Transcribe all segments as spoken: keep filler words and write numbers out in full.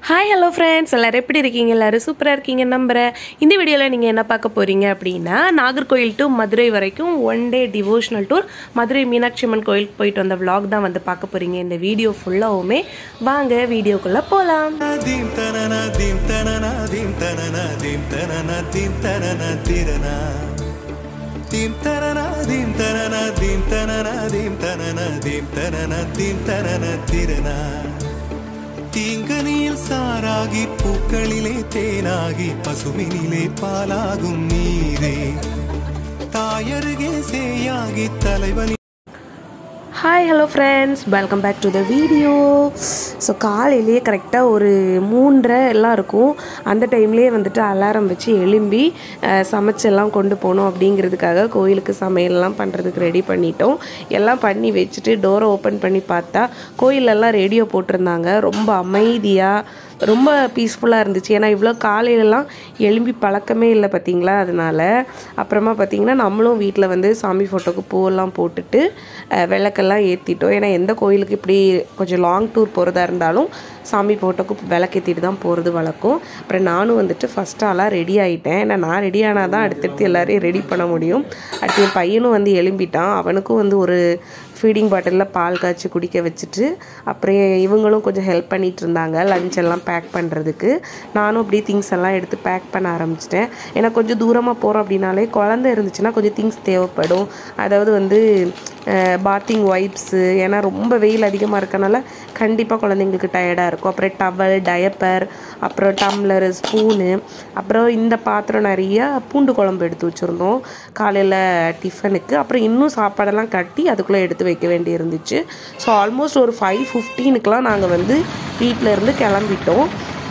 Hi hello friends, எல்லாரும் எப்படி இருக்கீங்க? எல்லாரும் சூப்பரா இருக்கீங்க நம்புறேன். இந்த வீடியோல நீங்க என்ன பார்க்க போறீங்க அப்படினா நாகர்கோயில் டு மதுரை வரைக்கும் one day devotional tour Madurai Meenakshi Amman கோயிலுக்கு போயிட்டு வந்த vlog தான் வந்து பார்க்க போறீங்க. இந்த வீடியோ ஃபுல்லாவுமே வாங்க வீடியோக்குள்ள போலாம். தீம் தனனா தீம் தனனா தீம் தனனா தீம் தனனா தீம் தனனா திரனா தீம் தனனா தீம் தனனா தீம் தனனா தீம் தனனா தீம் தனனா தீம் தனனா திரனா தீங்கனியில் சாராகி பூக்களிலே தேனாகி பசுவினிலே பாலாகும் நீரே தாயருகே சேயாகி தலைவனி. Hi hello friends, welcome back to the video. So காலையிலேயே கரெக்டாக ஒரு மூன்றரை எல்லாம் இருக்கும். அந்த டைம்லேயே வந்துட்டு அலாரம் வச்சு எழும்பி சமைச்செல்லாம் கொண்டு போகணும் அப்படிங்கிறதுக்காக கோயிலுக்கு சமையல்லாம் பண்ணுறதுக்கு ரெடி பண்ணிட்டோம். எல்லாம் பண்ணி வச்சுட்டு டோரை ஓப்பன் பண்ணி பார்த்தா கோயிலெல்லாம் ரேடியோ போட்டிருந்தாங்க. ரொம்ப அமைதியாக ரொம்ப பீஸ்ஃபுல்லாக இருந்துச்சு. ஏன்னா இவ்வளோ காலையிலலாம் எழும்பி பழக்கமே இல்லை பார்த்தீங்களா. அதனால் அப்புறமா பார்த்திங்கன்னா நம்மளும் வீட்டில் வந்து சாமி ஃபோட்டோக்கு பூவெல்லாம் போட்டுட்டு விளக்கெல்லாம் ஏற்றிட்டோம். ஏன்னா எந்த கோயிலுக்கு இப்படி கொஞ்சம் லாங் டூர் போகிறதா இருந்தாலும் சாமி ஃபோட்டோக்கு விளக்கேற்றிட்டு தான் போகிறது வழக்கம். அப்புறம் நானும் வந்துட்டு ஃபஸ்ட் ஆளாக ரெடி ஆகிட்டேன். ஏன்னா நான் ரெடி ஆனால் தான் அடுத்தடுத்து எல்லோரையும் ரெடி பண்ண முடியும். அடுத்து என் பையனும் வந்து எழும்பிட்டான். அவனுக்கும் வந்து ஒரு ஃபீடிங் பாட்டிலில் பால் காய்ச்சி குடிக்க வச்சுட்டு அப்புறம் இவங்களும் கொஞ்சம் ஹெல்ப் பண்ணிகிட்டு இருந்தாங்க லஞ்ச் எல்லாம் பேக் பண்ணுறதுக்கு. நானும் அப்படியே திங்ஸ் எல்லாம் எடுத்து பேக் பண்ண ஆரம்பிச்சிட்டேன். ஏன்னா கொஞ்சம் தூரமாக போகிறோம் அப்படின்னாலே குழந்தை இருந்துச்சுன்னா கொஞ்சம் திங்ஸ் தேவைப்படும். அதாவது வந்து பாத்திங் வைப்ஸு, ஏன்னா ரொம்ப வெயில் அதிகமாக இருக்கனால கண்டிப்பாக குழந்தைங்களுக்கு டயர்டாக இருக்கும். அப்புறம் டவல், டயப்பர், அப்புறம் டம்ளர், ஸ்பூனு, அப்புறம் இந்த பாத்திரம் நிறையா பூண்டு குழம்பு எடுத்து வச்சுருந்தோம் காலையில் டிஃபனுக்கு. அப்புறம் இன்னும் சாப்பாடெல்லாம் கட்டி அதுக்குள்ளே எடுத்து வைக்க வேண்டி இருந்துச்சு. ஸோ ஆல்மோஸ்ட் ஒரு ஃபைவ் ஃபிஃப்டீனுக்கெலாம் நாங்கள் வந்து வீட்டில் இருந்து கிளம்பிட்டோம்.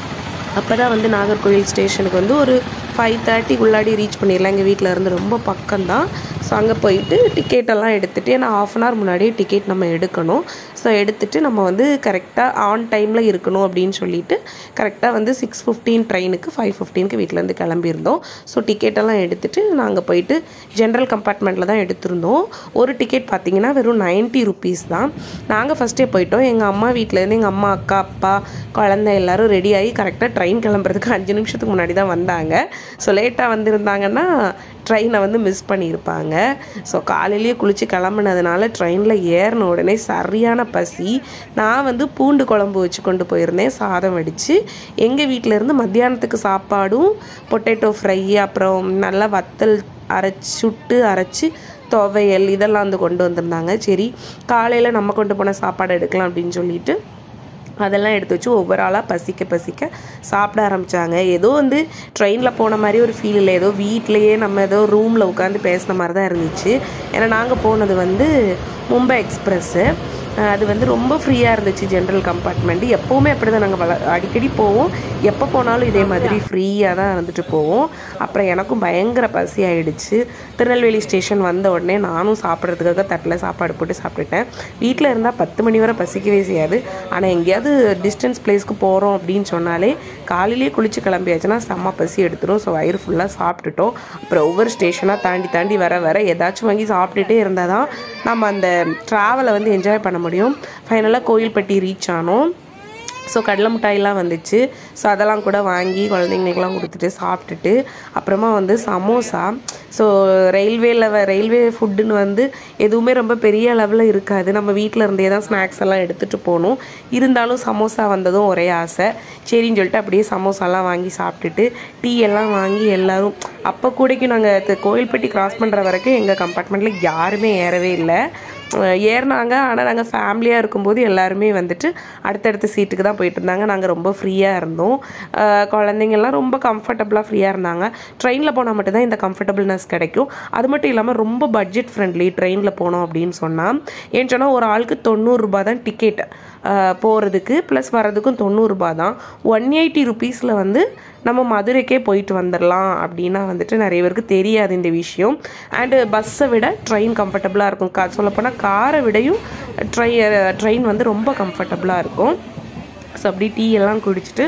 அப்போ தான் வந்து நாகர்கோவில் ஸ்டேஷனுக்கு வந்து ஒரு ஃபைவ் தேர்ட்டிக்கு உள்ளாடி ரீச் பண்ணிடலாம். எங்கள் வீட்டில் இருந்து ரொம்ப பக்கம்தான். ஸோ அங்கே போயிட்டு டிக்கெட்டெல்லாம் எடுத்துகிட்டு, ஏன்னா ஆஃப் அன் ஹவர் முன்னாடியே டிக்கெட் நம்ம எடுக்கணும். ஸோ எடுத்துகிட்டு நம்ம வந்து கரெக்டாக ஆன் டைமில் இருக்கணும் அப்படின்னு சொல்லிட்டு கரெக்டாக வந்து சிக்ஸ் ஃபிஃப்டீன் ட்ரெயினுக்கு ஃபைவ் ஃபிஃப்டீனுக்கு வீட்டிலேருந்து கிளம்பியிருந்தோம். ஸோ டிக்கெட்டெல்லாம் எடுத்துகிட்டு நாங்கள் போயிட்டு ஜென்ரல் கம்பார்ட்மெண்ட்டில் தான் எடுத்திருந்தோம். ஒரு டிக்கெட் பார்த்திங்கன்னா வெறும் நைன்ட்டி ருபீஸ் தான். நாங்கள் ஃபஸ்ட்டே போயிட்டோம். எங்கள் அம்மா வீட்டிலேருந்து எங்கள் அம்மா, அக்கா, அப்பா, குழந்தை எல்லோரும் ரெடி ஆகி கரெக்டாக ட்ரெயின் கிளம்புறதுக்கு அஞ்சு நிமிஷத்துக்கு முன்னாடி தான் வந்தாங்க. ஸோ லேட்டாக வந்திருந்தாங்கன்னா ட்ரெயினை வந்து மிஸ் பண்ணியிருப்பாங்க. ஸோ காலையிலேயே குளித்து கிளம்புனதுனால ட்ரெயினில் ஏறின உடனே சரியான பசி. நான் வந்து பூண்டு குழம்பு வச்சு கொண்டு போயிருந்தேன், சாதம் வடித்து. எங்கள் வீட்டிலேருந்து மத்தியானத்துக்கு சாப்பாடும் பொட்டேட்டோ ஃப்ரை, அப்புறம் நல்லா வத்தல் அரைச்சி சுட்டு அரைச்சி துவையல் இதெல்லாம் வந்து கொண்டு வந்திருந்தாங்க. சரி காலையில் நம்ம கொண்டு போன சாப்பாடு எடுக்கலாம் அப்படின்னு சொல்லிட்டு அதெல்லாம் எடுத்து வச்சு ஒவ்வொரு ஆளாக பசிக்க பசிக்க சாப்பிட ஆரம்பித்தாங்க. ஏதோ வந்து ட்ரெயினில் போன மாதிரி ஒரு ஃபீல் இல்லை. ஏதோ வீட்டிலையே நம்ம ஏதோ ரூமில் உட்காந்து பேசின மாதிரி தான் இருந்துச்சு. ஏன்னா நாங்கள் போனது வந்து மும்பை எக்ஸ்பிரஸ்ஸு. அது வந்து ரொம்ப ஃப்ரீயாக இருந்துச்சு ஜென்ரல் கம்பார்ட்மெண்ட்டு. எப்போவுமே அப்படி தான் நாங்கள் வள அடிக்கடி போவோம். எப்போ போனாலும் இதே மாதிரி ஃப்ரீயாக தான் இருந்துட்டு போவோம். அப்புறம் எனக்கும் பயங்கர பசி ஆகிடுச்சு. திருநெல்வேலி ஸ்டேஷன் வந்த உடனே நானும் சாப்பிட்றதுக்காக தட்டில் சாப்பாடு போட்டு சாப்பிட்டுட்டேன். வீட்டில் இருந்தால் பத்து மணி வரை பசிக்கவே செய்யாது. ஆனால் எங்கேயாவது டிஸ்டன்ஸ் பிளேஸ்க்கு போகிறோம் அப்படின்னு சொன்னாலே காலையிலேயே குளிச்சு கிளம்பியாச்சுன்னா செம்ம பசி எடுத்துடும். ஸோ வயிறு ஃபுல்லாக சாப்பிட்டுட்டோம். அப்புறம் ஒவ்வொரு ஸ்டேஷனாக தாண்டி தாண்டி வர வர ஏதாச்சும் வாங்கி சாப்பிட்டுட்டே இருந்தால் தான் நம்ம அந்த ட்ராவலை வந்து என்ஜாய் பண்ண முடியும். ஃபைனலாக கோயில்பட்டி ரீச் ஆனோம். ஸோ கடலை மிட்டாயெல்லாம் வந்துச்சு. ஸோ அதெல்லாம் கூட வாங்கி குழந்தைங்களுக்கெல்லாம் கொடுத்துட்டு சாப்பிட்டுட்டு அப்புறமா வந்து சமோசா. ஸோ ரயில்வேல ரயில்வே ஃபுட்டுன்னு வந்து எதுவுமே ரொம்ப பெரிய அளவில் இருக்காது. நம்ம வீட்டில் இருந்தே தான் ஸ்நாக்ஸ் எல்லாம் எடுத்துகிட்டு போகணும். இருந்தாலும் சமோசா வந்ததும் ஒரே ஆசை. சரின்னு சொல்லிட்டு அப்படியே சமோசாலாம் வாங்கி சாப்பிட்டுட்டு டீ எல்லாம் வாங்கி எல்லோரும் அப்போ கூடக்கும் நாங்கள் கோயில்பட்டி கிராஸ் பண்ணுற வரைக்கும் எங்கள் கம்பார்ட்மெண்ட்டில் யாருமே ஏறவே இல்லை. ஏறினாங்க. ஆனால் நாங்கள் ஃபேமிலியாக இருக்கும்போது எல்லாருமே வந்துட்டு அடுத்தடுத்த சீட்டுக்கு தான் போயிட்டு இருந்தாங்க. நாங்கள் ரொம்ப ஃப்ரீயாக இருந்தோம். குழந்தைங்கள்லாம் ரொம்ப கம்ஃபர்டபுளாக ஃப்ரீயாக இருந்தாங்க. ட்ரெயினில் போனால் மட்டும்தான் இந்த கம்ஃபர்டபுள்னஸ் கிடைக்கும். அது மட்டும் இல்லாமல் ரொம்ப பட்ஜெட் ஃப்ரெண்ட்லி ட்ரெயினில் போனோம் அப்படின்னு சொன்னால். ஏன்னு சொன்னால் ஒரு ஆளுக்கு தொண்ணூறுரூபா தான் டிக்கெட் போகிறதுக்கு, ப்ளஸ் வர்றதுக்கும் தொண்ணூறுரூபா தான். ஒன் எயிட்டி ருபீஸில் வந்து நம்ம மதுரைக்கே போயிட்டு வந்துடலாம் அப்படின்னா வந்துட்டு நிறைய பேருக்கு தெரியாது இந்த விஷயம். அண்டு பஸ்ஸை விட ட்ரெயின் கம்ஃபர்டபுளாக இருக்கும். கா சொல்லப்போனால் காரை விடையும் ட்ரை ட்ரெயின் வந்து ரொம்ப கம்ஃபர்டபுளாக இருக்கும். ஸோ அப்படி டீ எல்லாம் குடிச்சிட்டு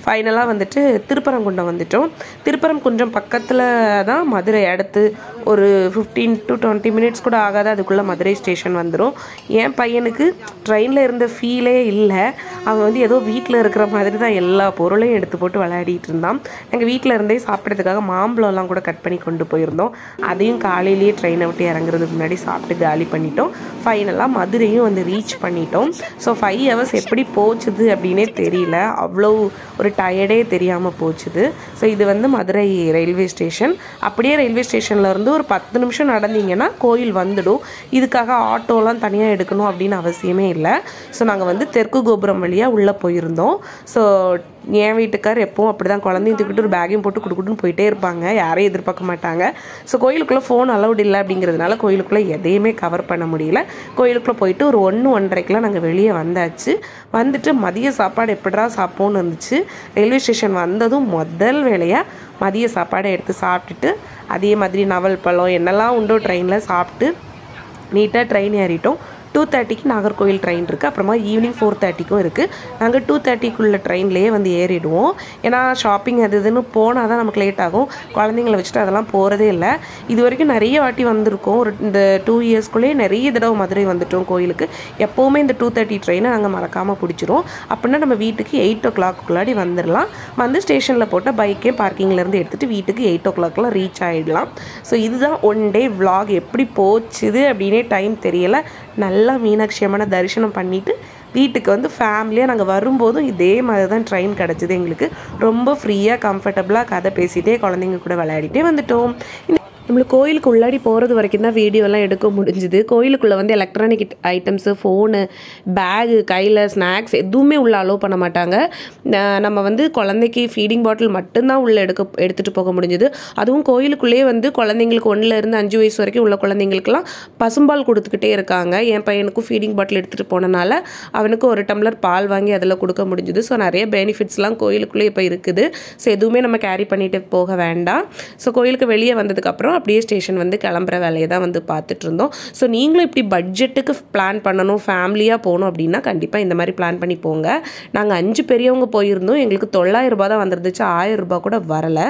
ஃபைனலாக வந்துட்டு திருப்பரங்குன்றம் வந்துட்டோம். திருப்பரங்குன்றம் பக்கத்தில் தான் மதுரை, அடுத்து ஒரு ஃபிஃப்டீன் டு டுவெண்ட்டி மினிட்ஸ் கூட ஆகாது, அதுக்குள்ளே மதுரை ஸ்டேஷன் வந்துடும். என் பையனுக்கு ட்ரெயினில் இருந்த ஃபீலே இல்லை. அவன் வந்து ஏதோ வீட்டில் இருக்கிற மாதிரி தான் எல்லா பொருளையும் எடுத்து போட்டு விளையாடிட்டு இருந்தான். நாங்கள் வீட்டில் இருந்தே சாப்பிட்றதுக்காக மாம்பழம்லாம் கூட கட் பண்ணி கொண்டு போயிருந்தோம். அதையும் காலையிலேயே ட்ரெயினை விட்டு இறங்குறதுக்கு முன்னாடி சாப்பிட்டு காலி பண்ணிட்டோம். ஃபைனலாக மதுரையும் வந்து ரீச் பண்ணிட்டோம். ஸோ ஃபைவ் ஹவர்ஸ் எப்படி போச்சுது அப்படின்னே தெரியல, அவ்வளோ ஒரு டயர்டே தெரியாமல் போச்சுது. ஸோ இது வந்து மதுரை ரயில்வே ஸ்டேஷன். அப்படியே ரயில்வே ஸ்டேஷனில் இருந்து ஒரு பத்து நிமிஷம் நடந்தீங்கன்னா கோயில் வந்துடும். இதுக்காக ஆட்டோலாம் தனியாக எடுக்கணும் அப்படின்னு அவசியமே இல்லை. ஸோ நாங்கள் வந்து தெற்கு கோபுரம் வழியாக உள்ளே போயிருந்தோம். ஸோ என் வீட்டுக்கார் எப்பவும் அப்படி தான் குழந்தையும் தூக்கிட்டு ஒரு பேக்கையும் போட்டு குடுக்குன்னு போயிட்டே இருப்பாங்க, யாரையும் எதிர்பார்க்க மாட்டாங்க. ஸோ கோயிலுக்குள்ளே ஃபோன் அலௌட் இல்லை அப்படிங்கிறதுனால கோயிலுக்குள்ளே எதையுமே கவர் பண்ண முடியல. கோயிலுக்குள்ளே போயிட்டு ஒரு ஒன்று ஒன்றரைக்கெலாம் நாங்கள் வெளியே வந்தாச்சு. வந்துட்டு மதிய சாப்பாடு எப்படா சாப்பிட்ணுன்னு இருந்துச்சு. ரயில்வே ஸ்டேஷன் வந்ததும் முதல் வேலையாக மதிய சாப்பாடை எடுத்து சாப்பிட்டுட்டு அதே மாதிரி நவல் பழம் என்னெல்லாம் உண்டோ ட்ரெயினில் சாப்பிட்டு நீட்டாக ட்ரெயின் ஏறிட்டோம். டூ தேர்ட்டிக்கு நாகர்கோவில் ட்ரெயின் இருக்குது. அப்புறமா ஈவினிங் ஃபோர் தேர்ட்டிக்கும் இருக்குது. நாங்கள் டூ தேர்ட்டிக்குள்ள ட்ரெயின்லேயே வந்து ஏறிடுவோம். ஏன்னா ஷாப்பிங் அது இதுன்னு போனால் தான் நமக்கு லேட் ஆகும். குழந்தைங்கள வச்சுட்டு அதெல்லாம் போகிறதே இல்லை. இது வரைக்கும் நிறைய வாட்டி வந்திருக்கோம். ஒரு இந்த டூ இயர்ஸ்குள்ளேயே நிறைய தடவை மதுரை வந்துட்டோம் கோயிலுக்கு. எப்போவுமே இந்த டூ தேர்ட்டி ட்ரெயினை நாங்கள் மறக்காமல் பிடிச்சிரும். அப்படின்னா நம்ம வீட்டுக்கு எயிட் ஓ கிளாக்குள்ளாடி வந்துடலாம். வந்து ஸ்டேஷனில் போட்ட பைக்கே பார்க்கிங்லேருந்து எடுத்துகிட்டு வீட்டுக்கு எயிட் ஓ கிளாக்லாம் ரீச் ஆகிடலாம். ஸோ இதுதான் ஒன் டே விலாக். எப்படி போச்சுது அப்படின்னே டைம் தெரியலை. நல்லா மீனாட்சி அம்மனை தரிசனம் பண்ணிவிட்டு வீட்டுக்கு வந்து ஃபேமிலியாக நாங்கள் வரும்போதும் இதே மாதிரி தான் ட்ரெயின் கிடச்சிது எங்களுக்கு. ரொம்ப ஃப்ரீயாக கம்ஃபர்டபுளாக கதை பேசிகிட்டே குழந்தைங்க கூட விளையாடிட்டே வந்துட்டோம். நம்மளுக்கு கோயிலுக்கு உள்ளாடி போகிறது வரைக்கும் தான் வீடியோலாம் எடுக்க முடிஞ்சுது. கோயிலுக்குள்ளே வந்து எலக்ட்ரானிக் ஐட்டம்ஸு, ஃபோனு, பேகு, கையில் ஸ்நாக்ஸ் எதுவுமே உள்ளே அலோவ் பண்ண மாட்டாங்க. நம்ம வந்து குழந்தைக்கு ஃபீடிங் பாட்டில் மட்டும்தான் உள்ளே எடுக்க எடுத்துகிட்டு போக முடிஞ்சுது. அதுவும் கோயிலுக்குள்ளேயே வந்து குழந்தைங்களுக்கு ஒன்றுலேருந்து அஞ்சு வயசு வரைக்கும் உள்ள குழந்தைங்களுக்குலாம் பசும்பால் கொடுத்துக்கிட்டே இருக்காங்க. என் பையனுக்கும் ஃபீடிங் பாட்டில் எடுத்துகிட்டு போனனால அவனுக்கு ஒரு டம்ளர் பால் வாங்கி அதில் கொடுக்க முடிஞ்சுது. ஸோ நிறைய பெனிஃபிட்ஸ்லாம் கோயிலுக்குள்ளே இப்போ இருக்குது. ஸோ எதுவுமே நம்ம கேரி பண்ணிட்டு போக வேண்டாம். ஸோ கோயிலுக்கு வெளியே வந்ததுக்கப்புறம் அப்படியே ஸ்டேஷன் வந்து கிளம்புற வேலையை தான் வந்து பார்த்துட்டு இருந்தோம். ஸோ நீங்களும் இப்படி பட்ஜெட்டுக்கு பிளான் பண்ணணும், ஃபேமிலியாக போகணும் அப்படின்னா கண்டிப்பாக இந்த மாதிரி பிளான் பண்ணி போங்க. நாங்கள் அஞ்சு பெரியவங்க போயிருந்தோம். எங்களுக்கு தொள்ளாயிரம் ரூபாய் தான் வந்துருந்துச்சு, ஆயிரம் ரூபாய் கூட வரலை.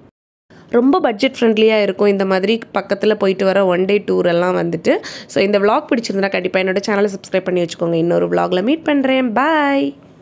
ரொம்ப பட்ஜெட் ஃப்ரெண்ட்லியாக இருக்கும் இந்த மாதிரி பக்கத்தில் போயிட்டு வர ஒன் டே டூர் எல்லாம் வந்துட்டு. ஸோ இந்த விளாக் பிடிச்சிருந்தா கண்டிப்பாக என்னோட சேனலை சப்ஸ்கிரைப் பண்ணி வச்சுக்கோங்க. இன்னொரு விளாகில் மீட் பண்ணுறேன். பாய்.